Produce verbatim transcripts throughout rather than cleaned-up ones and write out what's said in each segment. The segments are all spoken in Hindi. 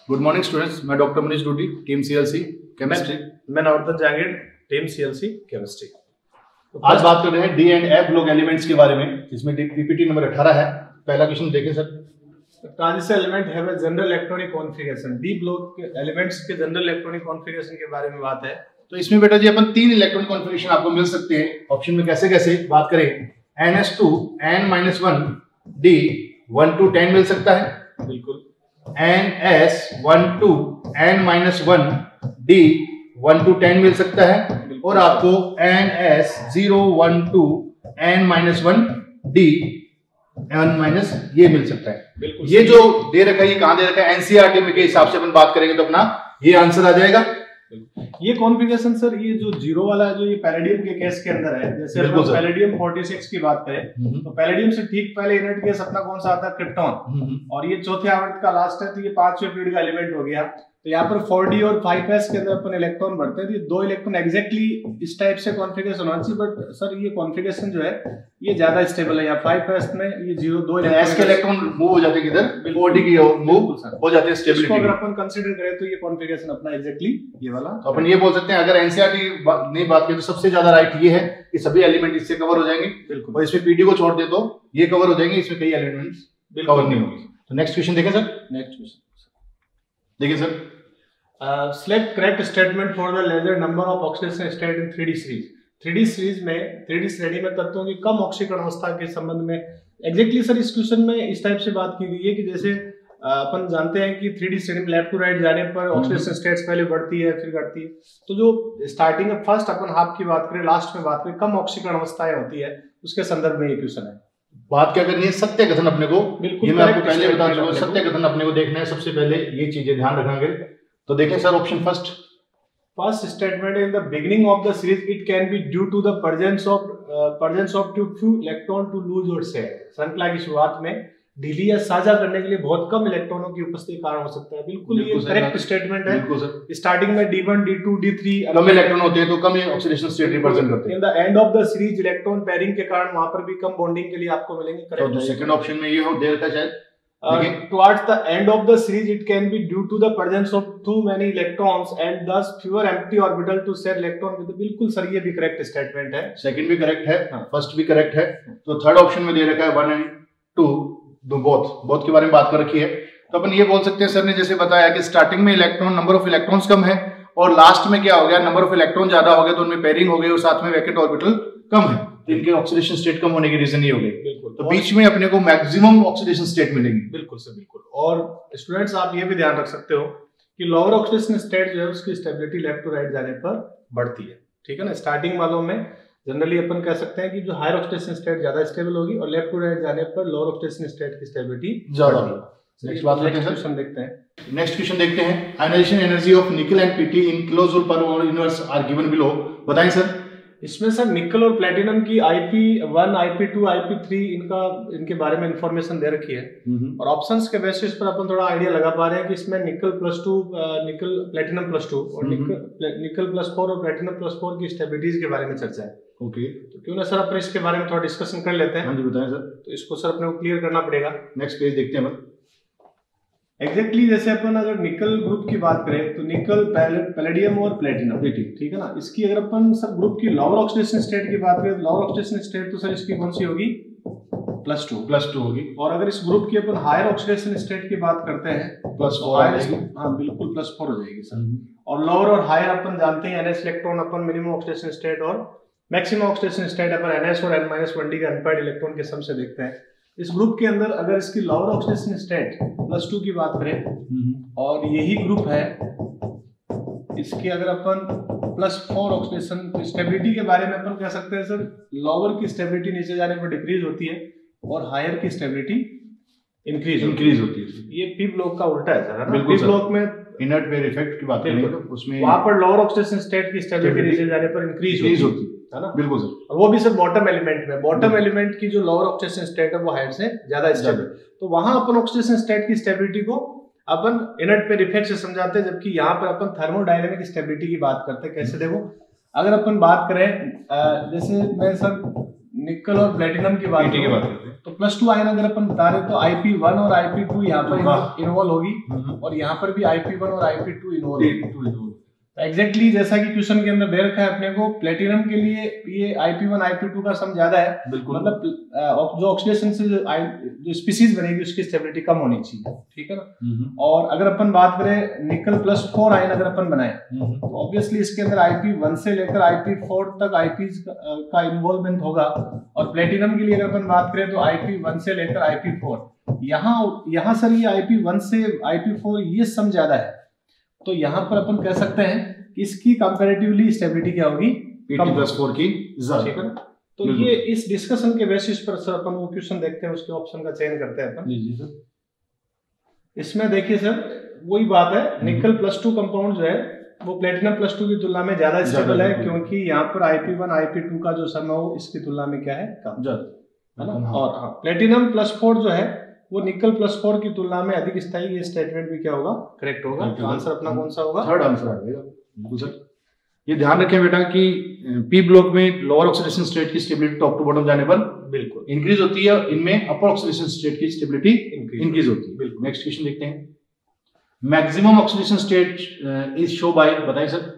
गुड मॉर्निंग स्टूडेंट्स, मैं doctor Manish Dudi, team CLC chemistry. मैं Navratna Jahangir, team CLC chemistry. तो आज बात कर रहे हैं D and F block elements के बारे में, जिसमें पीपीटी नंबर अठारह है। पहला क्वेश्चन देखें sir. Transition element have a general electronic configuration. D block के एलिमेंट्स के जनरल इलेक्ट्रॉनिक कॉन्फ़िगरेशन के बारे में बात है। तो इसमें बेटा जी अपन तीन इलेक्ट्रॉनिक कॉन्फ़िगरेशन आपको मिल सकते हैं ऑप्शन में। कैसे कैसे बात करें, N S two N minus one D one two ten मिल सकता है, बिल्कुल। N S one two N minus one D one two ten मिल सकता है, और आपको N S zero one two N minus one D N minus ये मिल सकता है। बिल्कुल। ये जो दे रखा है ये कहां दे रखा है, एनसीईआरटी में के हिसाब से अपन बात करेंगे तो अपना ये आंसर आ जाएगा। ये कॉन्फ़िगरेशन सर, ये जो जीरो वाला है, जो ये पैलेडियम के केस के अंदर है। जैसे अपन पैलेडियम छियालीस की बात करें तो पैलेडियम से ठीक पहले इनर्ट गैस अपना कौन सा आता है, क्रिप्टॉन, और ये चौथे आवर्त का लास्ट है, तो ये पांचवें पीरियड का एलिमेंट हो गया। तो यहाँ पर फोर डी और फाइव एस के अंदर अपन इलेक्ट्रॉन भरते हैं, तो ये दो इलेक्ट्रॉन एग्जैक्टली इस टाइप से कॉन्फ़िगरेशन होना चाहिए। बट सर ये कॉन्फ़िगरेशन जो है ये ज्यादा स्टेबल है। यहाँ फाइव एस में ये जीरो दो एस के इलेक्ट्रॉन मूव हो जाते हैं किधर, फोर डी की ओर मूव हो जाते हैं स्टेबिलिटी। इसको अगर अपन कंसीडर करें तो ये कॉन्फ़िगरेशन अपना एग्जैक्टली ये वाला। तो अपन ये बोल सकते हैं, अगर एनसीईआरटी नहीं बात करें तो सबसे ज्यादा राइट ये है कि सभी एलिमेंट इससे कवर हो जाएंगे। बिल्कुल। और इसमें पीडी को छोड़ दे तो ये कवर हो जाएंगे, इसमें कई एलिमेंट्स कवर नहीं होंगे। तो नेक्स्ट क्वेश्चन देखें सर। नेक्स्ट क्वेश्चन देखिए sir. Select correct statement for the larger number of oxidation state in three D series. Three D series में थ्री डी श्रेणी में तत्वों की कम ऑक्सीकरण अवस्था के संबंध में एग्जैक्टली सर इस क्वेश्चन में इस टाइप से बात की गई है कि जैसे अपन जानते हैं कि थ्री डी श्रेणी में लेफ्ट टू राइट जाने पर ऑक्सीडेशन स्टेट्स पहले बढ़ती है फिर घटती है। तो जो स्टार्टिंग में फर्स्ट अपन हाफ की बात करें, लास्ट में बात करें, कम ऑक्सीकरण अवस्थाएं होती है, उसके संदर्भ में ये क्वेश्चन है। बात क्या करनी है, सत्य कथन अपने को। बिल्कुल, ये मैं आपको पहले बता चुका हूं, सत्य कथन अपने को देखना है। सबसे पहले ये चीजें ध्यान रखेंगे। तो देखें sir option first. First statement, in the beginning of the series, it can be due to the presence of uh, presence of too few electron to lose or share. श्रृंखला की शुरुआत में ढीली या साझा करने के लिए बहुत कम इलेक्ट्रॉनों की उपस्थिति कारण हो सकता है। बिल्कुल ये करेक्ट स्टेटमेंट है। बिल्कुल सर। स्टार्टिंग में D one, D two, D three कम इलेक्ट्रॉन होते हैं तो कम ऑक्सीडेशन स्टेट रिप्रेजेंट करते हैं। In the end of the series electron pairing के कारण वहां पर भी कम बॉन्डिंग के लिए आपको मिलेंगे। करेक्ट। तो सेकंड ऑप्शन में ये हो दे रखा है शायद। Uh, towards the end of the series, it can be due to the presence of too many electrons and thus fewer empty orbital to share electron with. बिल्कुल सर ये भी करेक्ट स्टेटमेंट है। सेकंड भी करेक्ट है, फर्स्ट भी करेक्ट है। तो थर्ड ऑप्शन में दे रखा है वन एंड टू, दो बोथ बोथ के बारे में बात कर रखी है। तो अपन ये बोल सकते हैं, सर ने जैसे बताया कि स्टार्टिंग में इलेक्ट्रॉन नंबर ऑफ इलेक्ट्रॉन्स कम है और लास्ट में क्या हो गया, नंबर ऑफ इलेक्ट्रॉन ज्यादा हो गया, तो उनमें पेयरिंग हो गई और साथ में वैकेंट ऑर्बिटल कम है, तो इनके ऑक्सीडेशन स्टेट कम होने की रीजन ये हो गई। बिल्कुल। तो बीच में अपने को मैक्सिमम ऑक्सीडेशन स्टेट मिलेंगी। बिल्कुल सर, बिल्कुल। और स्टूडेंट्स आप ये भी ध्यान रख सकते हो कि लोअर ऑक्सीडेशन स्टेट जो है उसकी स्टेबिलिटी लेफ्ट टू राइट जाने पर बढ़ती है। ठीक है ना। स्टार्टिंग वालों में जनरली अपन कह सकते हैं कि जो हायर ऑक्सीडेशन स्टेट ज्यादा स्टेबल होगी और लेफ्ट टू राइट जाने पर लोअर ऑक्सीडेशन स्टेट की स्टेबिलिटी ज्यादा होगी। नेक्स्ट बात करते हैं सर। क्वेश्चन देखते हैं। नेक्स्ट क्वेश्चन देखते हैं। Ionisation energy of nickel and PT in kilojoule per universe are given below. बताएं सर। इसमें सर निकल और प्लेटिनम की I P one, I P two, I P three इनका इनके बारे में इंफॉर्मेशन दे रखी है, और ऑप्शंस के बेसिस पर अपन थोड़ा आइडिया लगा पा रहे हैं कि इसमें nickel plus two, nickel platinum plus two और निकल निकल प्लस फोर और प्लेटिनम प्लस फोर की स्टेबिलिटीज के बारे में चर्चा है। ओके। तो क्यों ना सर अपन इसके बारे में थोड़ा डिस्कशन कर लेते हैं। हाँ जी बताएं सर। तो इसको सर अपने को क्लियर करना पड़ेगा। नेक्स्ट पेज देखते हैं। एग्जैक्टली exactly, जैसे अपन अगर निकल ग्रुप की बात करें तो निकल, पैलेडियम और प्लेटिनम, ठीक है ना। इसकी अगर अपन सर ग्रुप की लोअर ऑक्सीडेशन स्टेट की बात करें, लोअर ऑक्सीडेशन स्टेट तो सर इसकी कौन सी होगी, प्लस टू प्लस टू होगी। और अगर इस ग्रुप की अपन हायर ऑक्सीडेशन स्टेट की बात करते हैं प्लस फोर आ जाएगी। हाँ बिल्कुल, प्लस फोर हो जाएगी सर। और लोअर और हायर अपन जानते हैं एनएस इलेक्ट्रॉन अपन मिनिमम ऑक्सीडेशन स्टेट और मैक्सिमम ऑक्सीडेशन स्टेट अपन एनएस और एन माइनस वन डी का अनपेयर्ड इलेक्ट्रॉन के सम से देखते हैं। इस ग्रुप के अंदर अगर इसकी lower oxidation state plus two की बात करें और यही ग्रुप है, इसके अगर अपन प्लस फोर ऑक्सीडेशन स्टेबिलिटी के बारे में अपन कह सकते हैं सर, लोअर की स्टेबिलिटी नीचे जाने पर डिक्रीज होती है और हायर की स्टेबिलिटी इंक्रीज इंक्रीज होती है। ये पी ब्लॉक का उल्टा है सर। बिल्कुल। पी ब्लॉक में इनर्ट पेयर इफेक्ट की बात करेंगे तो उसमें वहां पर लोअर ऑक्सीडेशन स्टेट की स्टेबिलिटी नीचे जाने पर इंक्रीज होती है ना। बिल्कुल सर। और वो भी सर बॉटम एलिमेंट में, बॉटम एलिमेंट की जो लोअर ऑक्सीडेशन स्टेट है वो हायर से ज्यादा स्टेबल, तो वहां अपन ऑक्सीडेशन स्टेट की स्टेबिलिटी को अपन इनर्ट पेयर इफेक्ट से समझाते हैं, जबकि यहाँ पर अपन थर्मोडायनेमिक स्टेबिलिटी की बात करते हैं। कैसे देखो, अगर अपन बात करें जैसे मैं सर निकल और प्लेटिनम की बात की बात करते हैं तो प्लस टू आयन अगर अपन बता रहे तो आई पी वन और आई पी टू यहाँ पर इन्वॉल्व होगी और यहाँ पर भी आई पी वन और आई पी टू इन्वॉल्व होगी। एग्जैक्टली exactly जैसा कि क्वेश्चन के अंदर दे रखा है अपने को, प्लेटिनम के लिए ये I P one I P two का सम ज्यादा है, मतलब जो ऑक्सीडेशन से जो स्पीसीज बनेगी उसकी स्टेबिलिटी कम होनी चाहिए, ठीक है ना। और अगर अपन बात करें निकल प्लस फोर आयन अगर अपन बनाए तो ऑब्वियसली इसके अंदर आई पी वन से लेकर आई पी फोर तक आई पी का इन्वॉल्वमेंट होगा, और प्लेटिनम के लिए अगर अपन बात करें तो आई पी वन से लेकर आई पी फोर, यहाँ यहाँ सर ये आई पी वन से आई पी फोर ये सम ज्यादा है, तो यहाँ पर अपन कह सकते हैं कि इसकी कंपैरेटिवली स्टेबिलिटी क्या होगी, एटी प्लस फोर की ज्यादा। तो ये इस डिस्कशन के बेसिस पर सर अपन वो क्वेश्चन देखते हैं, उसके ऑप्शन का चयन करते हैं अपन। जी जी सर। इसमें देखिए सर वही बात है, निकल प्लस टू कंपाउंड जो है वो प्लेटिनम प्लस टू की तुलना में ज्यादा स्टेबल है, क्योंकि यहाँ पर I P one I P two का जो सम है वो इसकी तुलना में क्या है, कम है ना। और हाँ प्लेटिनम प्लस फोर जो है वो निकल प्लस फोर की तुलना में अधिक स्थायी, ये स्टेटमेंट भी क्या होगा, करेक्ट होगा। तो आंसर अपना कौन सा होगा, थर्ड आंसर आ जाएगा सर। ये ध्यान रखें बेटा कि पी ब्लॉक में लोअर ऑक्सीडेशन स्टेट की स्टेबिलिटी टॉप टू बॉटम जाने पर बिल्कुल इंक्रीज होती है, इनमें अपर ऑक्सीडेशन स्टेट की स्टेबिलिटी इंक्रीज होती है। बिल्कुल। नेक्स्ट क्वेश्चन देखते हैं, maximum oxidation state is show by, बताइए सर।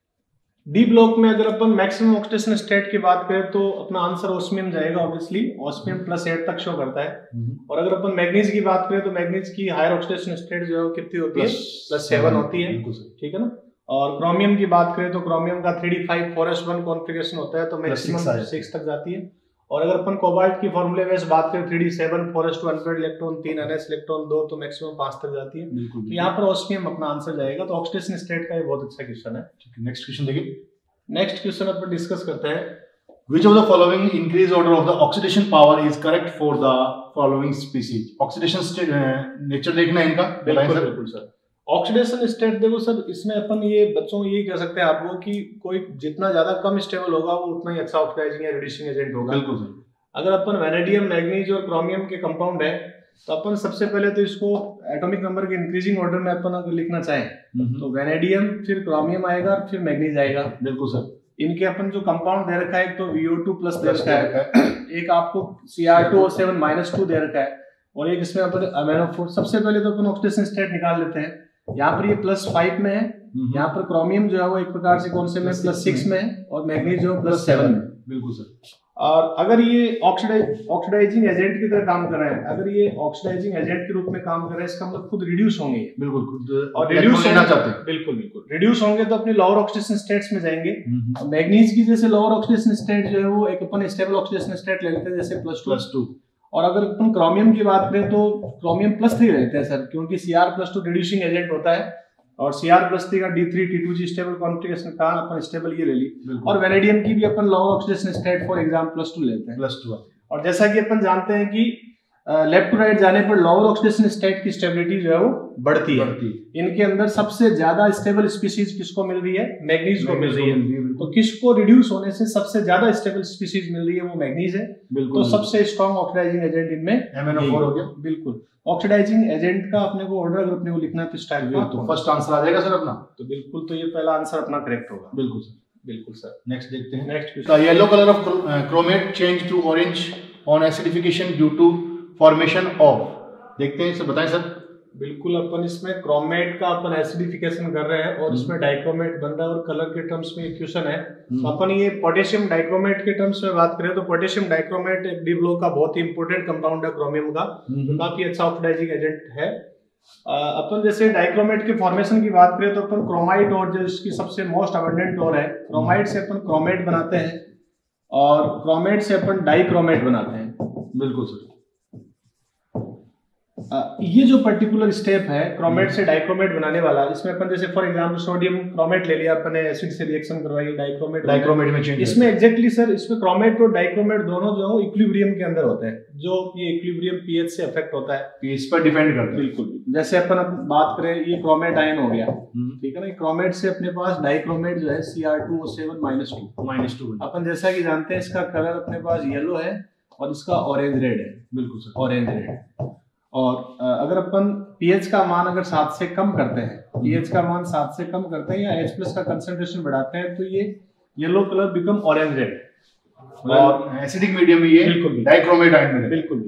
डी ब्लॉक में अगर अपन मैक्सिमम ऑक्सीडेशन स्टेट की बात करें तो अपना आंसर ऑस्मियम जाएगा, ऑब्वियसली ऑस्मियम प्लस एट तक शो करता है। और अगर अपन मैग्नीज की बात करें तो मैग्नीज की हायर ऑक्सीडेशन स्टेट जो है वो कितनी होती है, प्लस सेवन होती है, ठीक है ना। और क्रोमियम की बात करें तो क्रोमियम का three D five four S one configuration होता है, तो मैक्सिमम सिक्स तक जाती है। और अगर अपन कोबाल्ट की फॉर्मूले में बात करें three D seven four S two unpaired electron तीन एनएस इलेक्ट्रॉन दो, तो मैक्सिमम पांच तक जाती है। तो यहाँ पर ऑस्मियम अपना आंसर जाएगा। तो ऑक्सीडेशन स्टेट का ये बहुत अच्छा क्वेश्चन है। नेक्स्ट क्वेश्चन देखिए, नेक्स्ट क्वेश्चन अपन डिस्कस करते हैं, which of the following increase order of the oxidation power is correct for the following species? oxidation state nature देखना है इनका। बिल्कुल बिल्कुल सर। ऑक्सीडेशन स्टेट देखो सर, इसमें अपन ये बच्चों यही कह सकते हैं आपको कि कोई जितना ज्यादा कम स्टेबल होगा वो उतना ही अच्छा ऑक्सीडाइजिंग या रिड्यूसिंग एजेंट होगा। बिल्कुल सर। अगर अपन वैनेडियम मैग्नीज और क्रोमियम के कंपाउंड है तो अपन सबसे पहले तो इसको एटॉमिक नंबर के इंक्रीजिंग ऑर्डर में अपन अगर लिखना चाहें तो वैनेडियम फिर क्रोमियम आएगा और फिर मैग्नीज आएगा। बिल्कुल सर। इनके अपन जो कंपाउंड दे रखा है, एक तो वी ओ टू प्लस दे रखा है, एक आपको C R two O seven minus two दे रखा है, और एक इसमें अपन अमीनो फोर। सबसे पहले तो अपन ऑक्सीडेशन स्टेट निकाल लेते हैं। यहाँ पर ये प्लस फाइव में है, यहाँ पर क्रोमियम जो है वो एक प्रकार से कौन से में प्लस सिक्स में है, और मैग्नीज जो प्लस सेवन में। बिल्कुल सर। और अगर ये ऑक्सीडाइज ऑक्सीडाइजिंग एजेंट की तरह काम कर रहा है, अगर ये ऑक्सीडाइजिंग एजेंट के रूप में काम कर रहा है, इसका मतलब खुद रिड्यूस होंगे। बिल्कुल खुद और रिड्यूस होना चाहते हैं। बिल्कुल बिल्कुल रिड्यूस होंगे तो अपने लोअर ऑक्सीडेशन स्टेट्स में जाएंगे। मैग्नीज की जैसे लोअर ऑक्सीडेशन स्टेट जो है वो एक अपन स्टेबल ऑक्सीडेशन स्टेट ले लेते हैं, जैसे प्लस टू प्लस टू। और अगर अपन क्रोमियम की बात करें तो क्रोमियम प्लस थ्री रहते हैं सर, क्योंकि C R plus two reducing agent होता है, और सी आर प्लस थ्री का D three T two G stable configuration का अपन स्टेबल ये ले ली। और वैनेडियम की भी अपन lower oxidation state for example plus two लेते हैं, प्लस टू। और जैसा कि अपन जानते हैं कि लेफ्ट टू राइट जाने पर लोअर ऑक्सीडेशन स्टेट की स्टेबिलिटी जो है वो बढ़ती है। इनके अंदर सबसे ज्यादा स्टेबल स्पीसीज किसको मिल रही है, मैग्नीज को मिल रही है। तो किसको रिड्यूस होने से सबसे ज्यादा स्टेबल स्पीसीज मिल रही है, वो मैग्नीज है। तो सबसे स्ट्रॉन्ग ऑक्सीडाइजिंग एजेंट इनमें एम एन ओ फोर हो गया। बिल्कुल। ऑक्सीडाइजिंग एजेंट का अपने को ऑर्डर अगर अपने को लिखना है तो स्टाइल में, तो फर्स्ट आंसर आ जाएगा सर अपना। तो बिल्कुल, तो ये पहला आंसर अपना करेक्ट होगा। बिल्कुल सर। बिल्कुल सर। नेक्स्ट देखते हैं। Next the yellow colour of chromate change to orange on acidification due to formation of, देखते हैं सर, बताएं सर। बिल्कुल, अपन इसमें क्रोमेट का अपन एसिडिफिकेशन कर रहे हैं और इसमें डाइक्रोमेट बन रहा है, और कलर के टर्म्स में एक क्वेश्चन है। तो अपन ये पोटेशियम डाइक्रोमेट के टर्म्स में बात करें तो पोटेशियम डाइक्रोमेट एक डी ब्लॉक का बहुत ही इंपॉर्टेंट कंपाउंड है क्रोमियम का, तो काफी अच्छा ऑक्सीडाइजिंग एजेंट है। अपन जैसे डाइक्रोमेट के फॉर्मेशन की बात करें तो अपन क्रोमाइट और जो इसकी सबसे मोस्ट अबंडेंट और है, क्रोमाइट से अपन क्रोमेट बनाते हैं और क्रोमेट से अपन डाइक्रोमेट बनाते हैं। बिल्कुल सर। ये जो पर्टिकुलर स्टेप है क्रोमेट से डाइक्रोमेट बनाने वाला, इसमें अपन जैसे फॉर एग्जांपल सोडियम क्रोमेट ले लिया अपने, एसिड से रिएक्शन करवाई, डाइक्रोमेट डाइक्रोमेट में चेंज। इसमें एग्जैक्टली सर, इसमें क्रोमेट और डाइक्रोमेट दोनों जो है इक्विलिब्रियम के अंदर होते हैं, जो ये इक्विलिब्रियम पीएच से अफेक्ट होता है, पीएच पर डिपेंड करता है। बिल्कुल। जैसे अपन बात करें, ये क्रोमेट आयन हो गया, ठीक है ना। क्रोमेट से अपने पास डाइक्रोमेट जो है C R two O seven minus two minus two अपन जैसा कि जानते हैं इसका कलर अपने पास येलो है और इसका ऑरेंज रेड है। बिल्कुल सर, ऑरेंज रेड। और अगर अपन पीएच का मान अगर सात से कम करते हैं, पीएच का मान सात से कम करते हैं या H प्लस का कंसंट्रेशन बढ़ाते हैं, तो ये yellow colour become orange red. और एसिडिक मीडियम में ये बिल्कुल डाइक्रोमेट आयन में। बिल्कुल।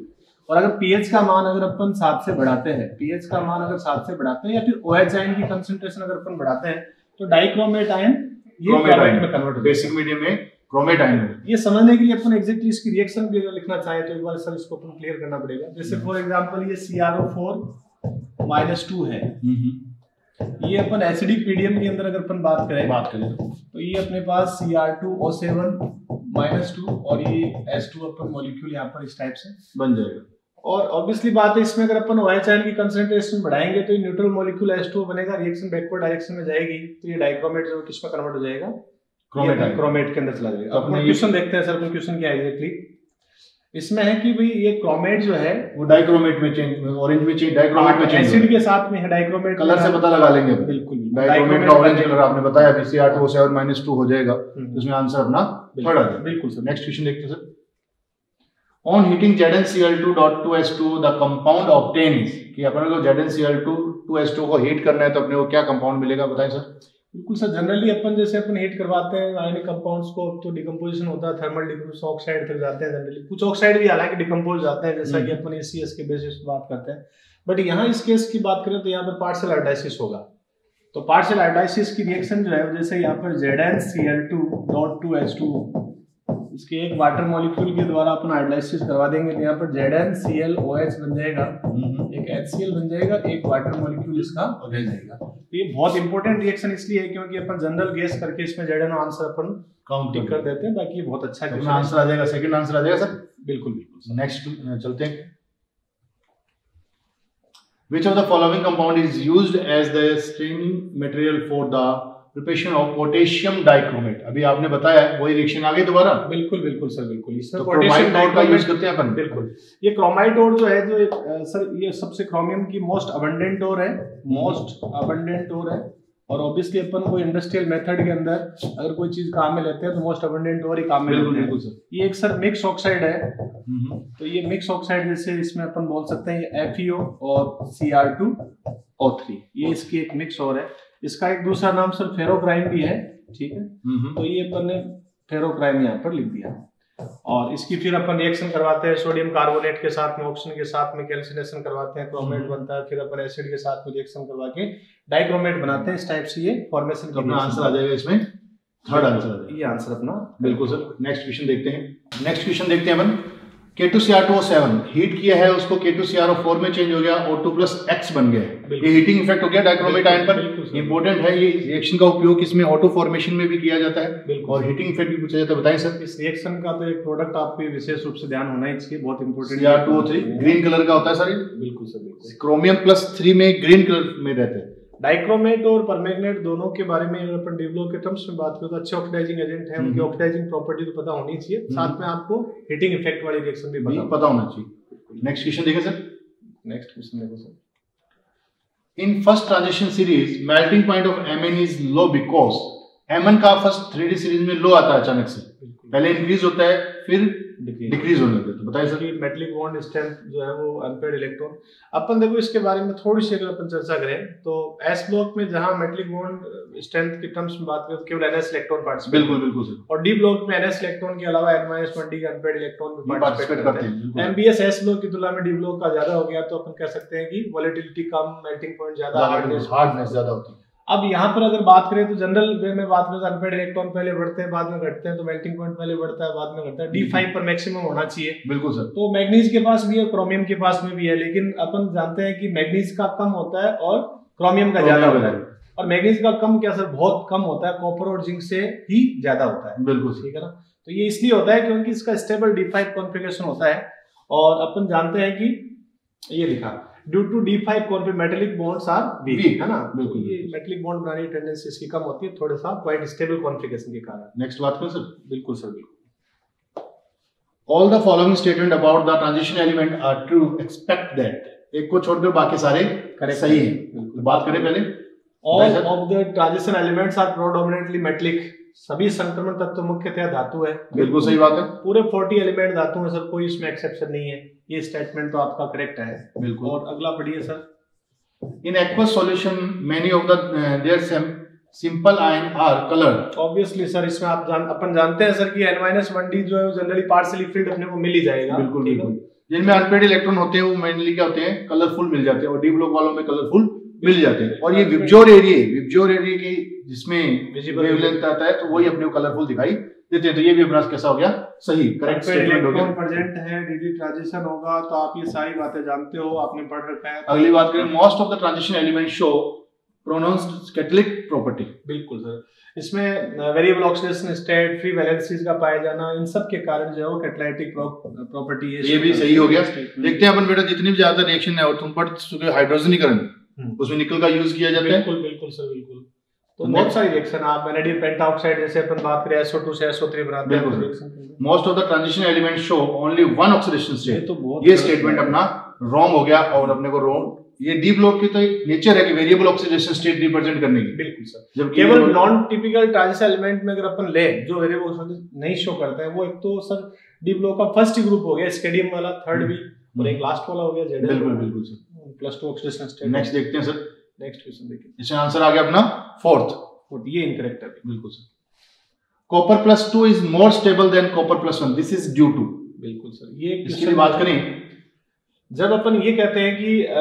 और अगर पीएच का मान अगर अपन सात से बढ़ाते हैं, पीएच का मान अगर सात से बढ़ाते हैं या फिर ओएच आयन की कंसंट्रेशन अगर अपन बढ़ाते हैं तो डाइक्रोमेट आयन ये क्रोमेट में कन्वर्ट हो बेसिक मीडियम में क्रोमेट आयन। ये समझने के लिए अपन एग्जैक्टली इसकी रिएक्शन भी अगर लिखना चाहें तो एक बार सर इसको अपन क्लियर करना पड़ेगा। जैसे फॉर एग्जांपल ये C R O four minus two है, ये अपन एसिडिक मीडियम के अंदर अगर अपन बात करें बात करें तो ये अपने पास C R two O seven minus two और ये एस टू अपन मॉलिक्यूल यहाँ पर इस टाइप से बन जाएगा। और ऑब्वियसली बात है इसमें अगर अपन OH आयन की कंसंट्रेशन बढ़ाएंगे तो ये न्यूट्रल मॉलिक्यूल एच टू बनेगा, रिएक्शन बैकवर्ड डायरेक्शन में जाएगी तो ये डाइक्रोमेट जो किस में कन्वर्ट हो जाएगा, क्रोमेट क्रोमेट के अंदर चला जाएगा। अब अपन क्वेश्चन देखते हैं सर, अपन क्वेश्चन क्या है एग्जैक्टली इसमें है कि भाई ये क्रोमेट जो है वो डाइक्रोमेट में चेंज, ऑरेंज में चेंज, डाइक्रोमेट में चेंज, एसिड के साथ में है डाइक्रोमेट, कलर से पता लगा लेंगे। बिल्कुल डाइक्रोमेट का ऑरेंज कलर आपने बताया अभी C R two O seven minus two हो जाएगा, तो इसमें आंसर अपना थर्ड आ जाएगा। बिल्कुल सर। नेक्स्ट क्वेश्चन देखते हैं sir. On heating Z n C l two dot two S two the compound obtain is, कि अपने को Z n C l two two S two को हीट करना है तो अपने को क्या कंपाउंड मिलेगा, बताएं सर। बिल्कुल सर, जनरली अपन जैसे अपन हीट करवाते हैं आयनिक कंपाउंड्स को तो डिकम्पोजिशन होता है, थर्मल डिकम्पोज ऑक्साइड तक जाते हैं जनरली, कुछ ऑक्साइड भी हालांकि डिकम्पोज जाते हैं जैसा कि अपन A C S के बेसिस पे बात करते हैं। बट यहाँ इस केस की बात करें तो यहाँ पर पार्शियल हाइड्राइसिस होगा, तो पार्शियल हाइड्राइसिस की रिएक्शन जो है जैसे यहाँ पर Z n C l two dot two S two इसके एक वाटर मॉलिक्यूल के द्वारा अपन हाइड्राइसिस करवा देंगे तो यहाँ पर Z n C l O H बन जाएगा, एक H C l बन जाएगा, एक वाटर मॉलिक्यूल इसका रह जाएगा। तो ये बहुत इंपॉर्टेंट रिएक्शन इसलिए है क्योंकि अपन जनरल गेस करके इसमें Z n आंसर अपन काउंटिंग कर देते हैं, बाकी ये बहुत अच्छा है। आंसर आ जाएगा, सेकंड आंसर आ जाएगा सर। बिल्कुल बिल्कुल। नेक्स्ट चलते हैं। Which of the following compound is used as the staining material for the preparation of potassium dichromate? अभी आपने बताया वही रिएक्शन आ गई दोबारा। बिल्कुल बिल्कुल सर, बिल्कुल इसमें तो पोटेशियम डाइक्रोमेट का यूज करते हैं अपन। बिल्कुल, ये क्रोमाइट ओर जो है जो एक, सर ये सबसे क्रोमियम की मोस्ट अबंडेंट ओर है, मोस्ट अबंडेंट ओर है और ऑब्वियसली अपन को इंडस्ट्रियल मेथड के अंदर अगर कोई चीज काम में लेते हैं तो मोस्ट अबंडेंट ओर ही काम में लेते हैं। सर ये एक सर मिक्स ऑक्साइड है, तो ये मिक्स ऑक्साइड जैसे इसमें अपन बोल सकते हैं ये F e O और C r two O three, ये इसकी एक मिक्स और है। इसका एक दूसरा नाम सर फेरोक्राइम भी है, ठीक है, तो ये अपन ने फेरोक्राइम यहाँ पर लिख दिया। और इसकी फिर अपन रिएक्शन करवाते हैं सोडियम कार्बोनेट के साथ में, ऑक्सीजन के साथ में कैल्सिनेशन करवाते हैं, क्रोमेट बनता है, फिर अपन एसिड के साथ में रिएक्शन करवा के डाइक्रोमेट बनाते हैं। इस टाइप से ये फॉर्मेशन का आंसर आ जाएगा इसमें, थर्ड आंसर आ जाएगा। ये आंसर अपना बिल्कुल सर। नेक्स्ट क्वेश्चन देखते हैं। नेक्स्ट क्वेश्चन देखते हैं अपन। K two C r two O seven heat किया है उसको K two C r O four में चेंज हो गया, O टू प्लस X बन गया, ये हीटिंग इफेक्ट हो गया डाइक्रोमेट आयन पर। इंपॉर्टेंट है ये रिएक्शन का उपयोग किसमें, ऑटो फॉर्मेशन में भी किया जाता है और हीटिंग इफेक्ट भी पूछा जाता है। बताएं सर। इस रिएक्शन का तो एक प्रोडक्ट आपको विशेष रूप से ध्यान होना ही चाहिए, बहुत important. C r two O three green colour का होता है सर। बिल्कुल सर, बिल्कुल। क्रोमियम प्लस थ्री में ग्रीन कलर में रहते हैं। डाइक्रोमेट और परमैंगनेट दोनों के बारे में अगर अपन डेवलप के टर्म्स में बात करें तो अच्छे ऑक्सीडाइजिंग एजेंट हैं, उनकी ऑक्सीडाइजिंग प्रॉपर्टी तो पता होनी चाहिए, साथ में आपको हीटिंग इफेक्ट वाली रिएक्शन भी पता, पता होना चाहिए। नेक्स्ट क्वेश्चन देखिए सर। नेक्स्ट क्वेश्चन देखो sir. In first transition series melting point of Mn is low because Mn का फर्स्ट थ्री डी सीरीज में लो आता है अचानक से, पहले इंक्रीज होता है फिर डिक्रीज होने लगता है। तो बताइए सर। मेटलिक बॉन्ड स्ट्रेंथ जो है वो अनपेयर्ड इलेक्ट्रॉन, अपन देखो इसके बारे में थोड़ी सी अगर अपन चर्चा करें तो एस ब्लॉक में जहां मेटलिक बॉन्ड स्ट्रेंथ के टर्म्स में बात करें तो केवल Ns इलेक्ट्रॉन पार्टिसिपेट। बिल्कुल बिल्कुल सर। और डी ब्लॉक में Ns इलेक्ट्रॉन के अलावा N माइनस वन डी के अनपेयर्ड इलेक्ट्रॉन भी पार्टिसिपेट करते हैं। एमबीएस एस ब्लॉक की तुलना में डी ब्लॉक का ज्यादा हो गया तो अपन कह सकते हैं कि वोलेटिलिटी कम, मेल्टिंग पॉइंट ज्यादा, हार्डनेस हार्डनेस ज्यादा होती है। अब यहाँ पर अगर बात करें तो जनरल वे में बात करें तो अनपेयर्ड इलेक्ट्रॉन पहले बढ़ते हैं बाद में घटते हैं, तो मेल्टिंग पॉइंट पहले बढ़ता है बाद में घटता है। डी फाइव पर मैक्सिमम होना चाहिए। बिल्कुल सर। तो मैग्नीज के पास भी है, क्रोमियम के पास में भी है, लेकिन अपन जानते हैं कि मैग्नीज का कम होता है और क्रोमियम का ज्यादा होता है। और मैग्नीज का कम क्या सर, बहुत कम होता है, कॉपर और जिंक से ही ज्यादा होता है। बिल्कुल ठीक है ना। तो ये इसलिए होता है क्योंकि इसका स्टेबल डी फाइव कॉन्फ़िगरेशन होता है और अपन जानते हैं कि ये लिखा due to D five config metallic bonds are weak, है ना। बिल्कुल, ये मेटलिक बॉन्ड बनाने की टेंडेंसी इसकी कम होती है थोड़ा सा क्वाइट स्टेबल कॉन्फ़िगरेशन के कारण। नेक्स्ट बात करें सर। बिल्कुल सर, बिल्कुल। All the following statement about the transition element are true except that, एक को छोड़कर बाकी सारे करेक्ट सही हैं। बिल्कुल। बात करें पहले। All of the transition elements are predominantly metallic, सभी संक्रमण तत्व मुख्यतः धातु है। बिल्कुल सही बात है। पूरे चालीस एलिमेंट धातु हैं सर, कोई इसमें एक्सेप्शन नहीं है। ये स्टेटमेंट तो आपका करेक्ट है। बिल्कुल। और अगला पढ़िए sir. In aqueous solution many of the their simple ion are coloured. Obviously sir, इसमें आप जान अपन जानते हैं सर कि N माइनस वन डी जो है वो जनरली पार्शियली फिल्ड अपने को मिल ही जाएगा। बिल्कुल बिल्कुल। जिनमें अनपेड इलेक्ट्रॉन होते हैं वो मेनली क्या होते हैं, कलरफुल मिल जाते हैं, और डी ब्लॉक वालों में कलरफुल मिल जाते हैं। और ये विबज्योर एरिया विबज्योर एरिया की जिसमें वेवलेंथ आता है तो वही अपने को कलरफुल दिखाई देते हैं। तो ये भी अपना कैसा हो गया, सही करेक्ट स्टेटमेंट हो गया। प्रेजेंट है, डी डी ट्रांजिशन होगा, तो आप ये सारी बातें जानते हो, आपने पढ़ रखा है। अगली बात करें, most of the transition element show pronounced catalytic property. बिल्कुल सर, इसमें variable oxidation state, free valencies का पाया जाना, इन सब के कारण जो है वो कैटालिटिक प्रॉपर्टी है। ये भी सही हो गया। देखते हैं अपन बेटा, जितनी भी ज्यादा रिएक्शन है और तुम पढ़ चुके हाइड्रोजनीकरण, उसमें निकल का यूज किया जाता है। बिल्कुल बिल्कुल सर, बिल्कुल। तो बहुत सारी रिएक्शन आप वैनेडियम पेंटाऑक्साइड जैसे अपन बात करें एस ओ टू से एस ओ थ्री बनाते हैं। Most of the transition element show only one oxidation state. तो ये स्टेटमेंट अपना रॉन्ग हो गया, और अपने को रॉन्ग, ये डी ब्लॉक की तो एक नेचर है कि वेरिएबल ऑक्सीडेशन स्टेट रिप्रेजेंट करने की। बिल्कुल सर, जब केवल नॉन टिपिकल ट्रांजिशन एलिमेंट में अगर अपन ले जो वेरिएबल ऑक्सीडेशन नहीं शो करते हैं, वो एक तो सर डी ब्लॉक का फर्स्ट ग्रुप हो गया स्केडियम वाला, थर्ड भी, और एक लास्ट वाला हो गया जेड। बिल्कुल बिल्कुल sir, plus two oxidation state. Next देखते हैं सर, नेक्स्ट क्वेश्चन देखिए, इसमें आंसर आ गया अपना फोर्थ। ये इनकरेक्ट है। बिल्कुल sir, copper plus two is more stable than copper plus one, this is due to. बिल्कुल सर, ये इसकी भी बात करें, जब अपन ये कहते हैं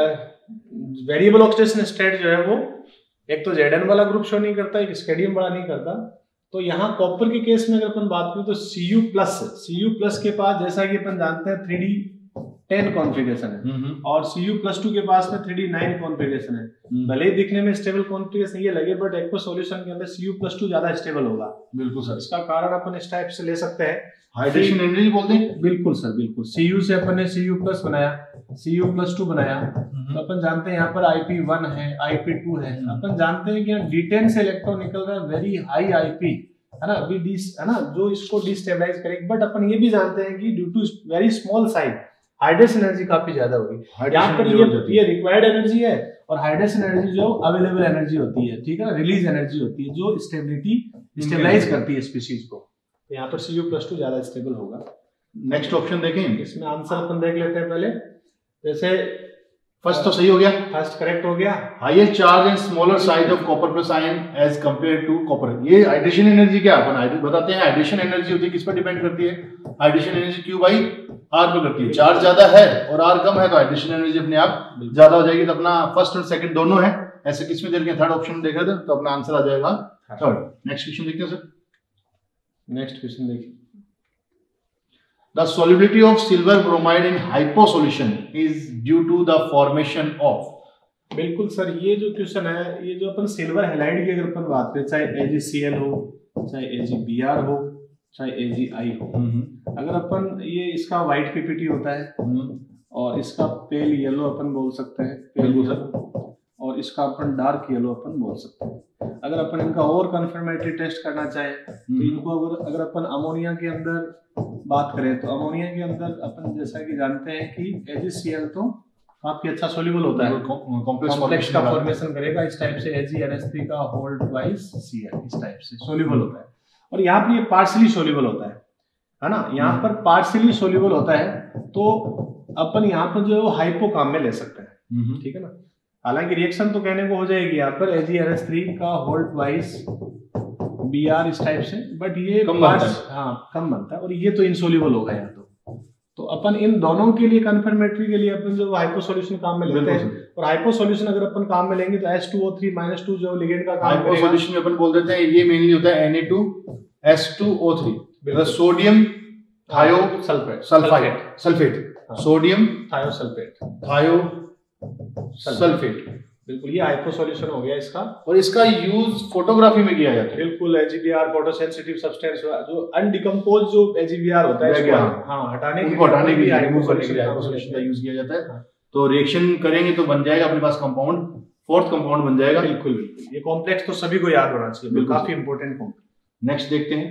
कि वेरिएबल ऑक्सीडेशन स्टेट जो है वो एक तो जेड एन वाला ग्रुप शो नहीं करता, एक स्केडियम वाला नहीं करता, तो यहाँ कॉपर के केस में अगर अपन बात करें तो C U plus C U plus के पास जैसा कि अपन जानते हैं थ्री डी टेन कॉन्फ़िगरेशन है, और सी यू प्लस टू के पास में थ्री डी नाइन कॉन्फ़िगरेशन है। भले ही दिखने में स्टेबल कॉन्फ़िगरेशन ये लगे, बट एक्वा सॉल्यूशन के अंदर सी यू प्लस टू ज्यादा स्टेबल होगा। बिल्कुल सर, इसका कारण अपन इस टाइप से ले सकते हैं, हाइड्रेशन एनर्जी बोलते हैं। बिल्कुल सर, बिल्कुल। सी यू से अपन ने सी यू प्लस बनाया, सी यू प्लस टू बनाया, तो अपन जानते हैं यहाँ पर आई पी वन है, आई पी टू है। अपन जानते हैं कि डी टेन से इलेक्ट्रॉन निकल रहा है, वेरी हाई आई पी है ना, अभी डी है ना, जो इसको डिस्टेबलाइज करेगा। बट अपन ये भी जानते हैं कि due to very small size hydration energy काफी ज्यादा होगी। यहाँ पर ये ये रिक्वायर्ड एनर्जी है, और हाइड्रेशन एनर्जी जो अवेलेबल एनर्जी होती है, ठीक है ना, रिलीज एनर्जी होती है जो स्टेबिलिटी स्टेबलाइज करती है स्पीशीज को। तो यहाँ पर सी यू प्लस टू ज्यादा स्टेबल होगा। नेक्स्ट ऑप्शन देखें, इसमें आंसर अपन देख लेते हैं पहले। जैसे फर्स्ट तो सही हो गया, फर्स्ट करेक्ट हो गया। Highest charge and smaller size of copper plus ion as compare to copper. ये हाइड्रेशन एनर्जी क्या अपन हाइड्रेशन बताते हैं, हाइड्रेशन एनर्जी होती है किस पर डिपेंड करती है, hydration energy Q by R पर करती है। चार्ज ज्यादा है और आर कम है तो हाइड्रेशन एनर्जी अपने आप ज्यादा हो जाएगी। तो अपना फर्स्ट और सेकंड दोनों है, ऐसे किसमें दे रखे हैं, थर्ड ऑप्शन में देख रहे थे, तो अपना आंसर आ जाएगा थर्ड। नेक्स्ट क्वेश्चन देखते हैं सर। नेक्स्ट क्वेश्चन देखिए, The solubility of silver bromide in hypo solution is due to the formation of। बिल्कुल सर, ये जो क्वेश्चन है, ये जो अपन सिल्वर हैलाइड की अगर अपन बात करें, चाहे ए जी सी एल हो, चाहे ए जी बी आर हो, चाहे ए जी आई हो, अगर अपन ये इसका व्हाइट पीपीटी होता है और इसका पेल येलो अपन बोल सकते हैं, पेल येलो, और इसका अपन डार्क येलो अपन बोल सकते हैं। अगर अपन इनका और कंफर्मेटरी टेस्ट करना चाहे तो इनको अगर अगर अपन अमोनिया के अंदर बात करें तो अमोनिया के अंदर अपन जैसा कि जानते हैं कि ए जी सी एल तो काफी अच्छा सोल्यूबल होता है, कॉम्प्लेक्स का फॉर्मेशन करेगा इस टाइप से, A G N S three का होल्ड वाइज सी एल इस टाइप से सोल्यूबल होता है। और यहाँ पर ये पार्शियली सोल्यूबल होता है है ना, यहाँ पर पार्शियली सोल्यूबल होता है, तो अपन यहाँ पर जो हाइपो काम में ले सकते हैं, ठीक है ना। हालांकि रिएक्शन तो कहने को हो जाएगी यहाँ पर A G N S three का होल्ड वाइज बी आर इस टाइप से, बट ये कम बनता है, हाँ कम बनता है, और ये तो इनसोल्यूबल होगा यहाँ तो। तो अपन इन दोनों के लिए कंफर्मेटरी के लिए अपन जो हाइपो सॉल्यूशन काम में लेते हैं, और हाइपो सॉल्यूशन अगर अपन काम में लेंगे तो H two O three minus two जो लिगेंड का काम हाइपो सॉल्यूशन में अपन बोल देते हैं ये मेनली होता है N A two S two O three, sodium thiosulphate sulphide sulphate, sodium thiosulphate thiosulphate. बिल्कुल, ये हाइपो सॉल्यूशन हो गया इसका, और इसका यूज फोटोग्राफी में किया जाता है। बिल्कुल, एजीबीआर फोटोसेंसिटिव सब्सटेंस जो अनडिकम्पोज जो एजीबीआर होता है इसको हां हटाने के लिए हटाने के लिए हाइपो सॉल्यूशन का यूज किया जाता है। तो रिएक्शन करेंगे तो बन जाएगा अपने पास कंपाउंड, फोर्थ कंपाउंड बन जाएगा। बिल्कुल बिल्कुल, ये कॉम्प्लेक्स तो सभी को याद होना चाहिए, बिल्कुल काफी इंपॉर्टेंट कॉम्प्लेक्स। नेक्स्ट देखते हैं,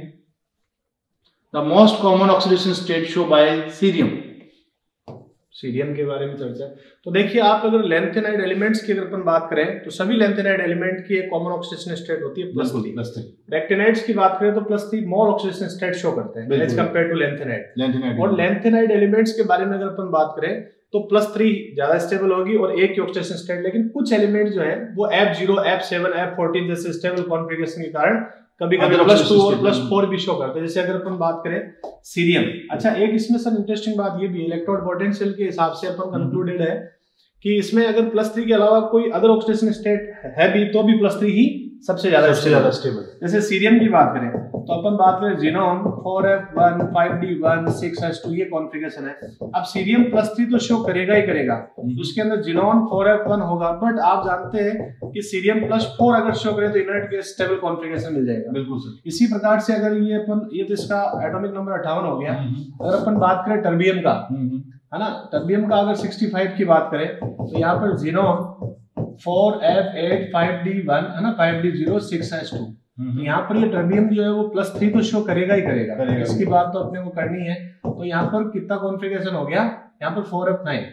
the most common oxidation state show by cerium. Cerium के बारे में चर्चा, तो देखिए आप अगर लेंथेनाइड एलिमेंट्स की अगर अपन बात करें तो सभी लेंथेनाइड एलिमेंट की एक कॉमन ऑक्सीडेशन स्टेट होती है प्लस थ्री। रेक्टिनाइड्स की बात करें तो plus three more oxidation state show करते हैं एज कंपेयर टू लेंथेनाइड। और लेंथेनाइड एलिमेंट्स के बारे में अगर अपन बात करें तो प्लस थ्री ज्यादा स्टेबल होगी और एक की ऑक्सीडेशन स्टेट, लेकिन कुछ एलिमेंट जो है वो f zero, f seven, f fourteen जैसे स्टेबल कॉन्फ़िगरेशन के कारण कभी कभी प्लस टू और प्लस फोर भी शो करते हैं। जैसे अगर अपन बात करें सीरियम, अच्छा एक इसमें सर इंटरेस्टिंग बात ये भी है, इलेक्ट्रोड पोटेंशियल के हिसाब से अपन कंक्लूडेड है कि इसमें अगर प्लस थ्री के अलावा कोई अदर ऑक्सीडेशन स्टेट है भी तो भी प्लस थ्री ही सबसे ज्यादा सबसे ज्यादा स्टेबल। जैसे सीरियम की बात करें तो अपन बात करें xenon four f one five d one six s two, ये कॉन्फ़िगरेशन है। अब सीरियम प्लस थ्री तो शो करेगा ही करेगा, उसके अंदर ज़ीनोन फोर एफ वन होगा, बट आप जानते हैं कि सीरियम प्लस फोर अगर शो करे तो इनर्ट के स्टेबल कॉन्फ़िगरेशन मिल जाएगा। बिल्कुल सर। इसी प्रकार से अगर ये अपन, ये तो इसका एटॉमिक नंबर अट्ठावन हो गया। अगर अपन बात करें टर्बियम का, है ना, टर्बियम का अगर सिक्सटी फाइव की बात करें तो यहाँ पर xenon four f eight five d one, है ना, five d zero six s two, यहाँ पर ये टर्बियम जो है वो प्लस थ्री तो शो करेगा ही करेगा, करेगा इसकी बात तो अपने को करनी है। तो यहाँ पर कितना कॉन्फ़िगरेशन हो गया, यहाँ पर फोर एफ नाइन,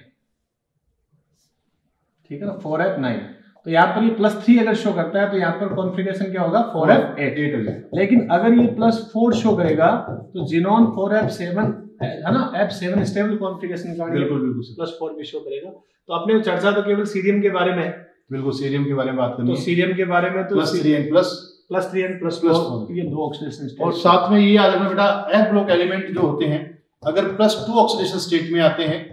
ठीक है ना, फोर एफ नाइन। तो यहाँ पर ये प्लस थ्री अगर शो करता है तो यहाँ पर कॉन्फ़िगरेशन क्या होगा, फोर एफ एट। लेकिन अगर ये प्लस फोर शो करेगा तो ज़ीनोन फोर एफ सेवन, है ना, एफ सेवन स्टेबल कॉन्फ़िगरेशन का प्लस फोर भी शो करेगा। तो अपने चर्चा तो केवल सीरियम के बारे में, बिल्कुल सीरियम के बारे में बात करनी है। तो सीरियम के बारे में तो plus three and plus plus three and plus plus ये दो ऑक्सीडेशन स्टेट, और साथ में ये याद रखना बेटा, एफ ब्लॉक एलिमेंट जो होते हैं अगर प्लस टू ऑक्सीडेशन स्टेट में आते हैं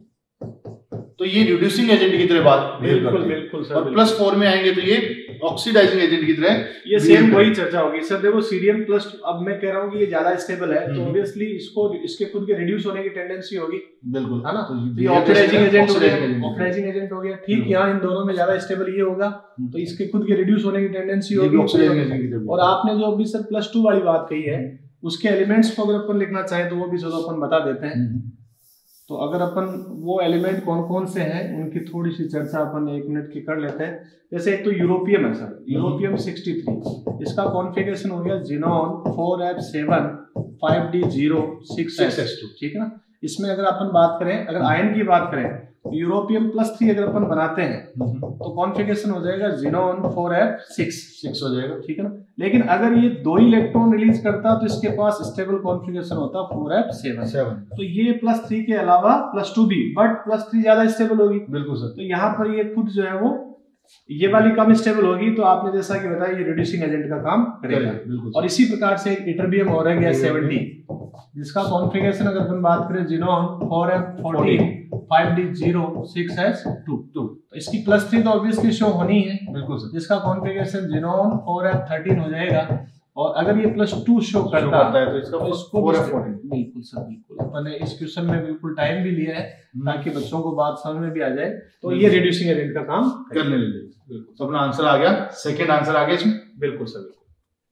तो ये रिड्यूसिंग एजेंट की तरह बात बिल्कुल बिल्कुल सर, और प्लस फोर में आएंगे तो ये ऑक्सीडाइजिंग एजेंट की तरह, ये सेम वही चर्चा होगी सर। देखो सीरियम प्लस, अब मैं कह रहा हूँ कि ये ज्यादा स्टेबल है तो ऑब्वियसली इसको, इसके खुद के रिड्यूस होने की टेंडेंसी होगी, बिल्कुल, है ना, तो ये ऑक्सीडाइजिंग एजेंट हो गया, ऑक्सीडाइजिंग एजेंट हो गया, ठीक। यहाँ इन दोनों में ज्यादा स्टेबल ये होगा तो इसके खुद के रिड्यूस होने की टेंडेंसी होगी। और आपने जो अभी सर प्लस टू वाली बात कही है उसके एलिमेंट्स को अगर अपन लिखना चाहे तो वो भी चलो अपन बता देते हैं। तो अगर अपन वो एलिमेंट कौन कौन से हैं उनकी थोड़ी सी चर्चा अपन एक मिनट की कर लेते हैं। जैसे एक तो यूरोपियम है सर, यूरोपियम सिक्सटी थ्री, इसका कॉन्फ़िगरेशन हो गया xenon four f seven five d zero six s two, ठीक है ना। इसमें अगर अपन बात करें, अगर आयन की बात करें, यूरोपियम प्लस थ्री अगर अपन बनाते हैं तो कॉन्फ़िगरेशन हो जाएगा xenon four f six six हो जाएगा, ठीक है ना। लेकिन अगर ये दो ही इलेक्ट्रॉन रिलीज करता तो इसके पास स्टेबल कॉन्फ़िगरेशन होता फोर एफ सेवन सेवन। तो ये प्लस थ्री के अलावा प्लस टू भी, बट प्लस थ्री ज्यादा स्टेबल होगी, बिल्कुल सर। तो यहाँ पर ये खुद जो है वो ये वाली कम स्टेबल होगी, तो आपने जैसा कि बताया ये रिड्यूसिंग एजेंट का काम करेगा। और इसी प्रकार से इटरबियम हो रहा है सेवेंटी, जिसका कॉन्फ़िगरेशन अगर अपन बात करें xenon four f fourteen five d zero six s two, तो इसकी प्लस थ्री तो ऑब्वियसली शो होनी है, बिल्कुल सर, जिसका configuration xenon four f thirteen हो जाएगा। और अगर ये प्लस टू शो करता है तो इसका इसको बिल्कुल सर, बिल्कुल अपन ने इस क्वेश्चन में बिल्कुल टाइम भी लिया है ताकि बच्चों को बात समझ में भी आ जाए। तो ये रिड्यूसिंग एजेंट का काम करने लगे, बिल्कुल। तो अपना आंसर आ गया, सेकंड आंसर आ गया इसमें, बिल्कुल सर, बिल्कुल।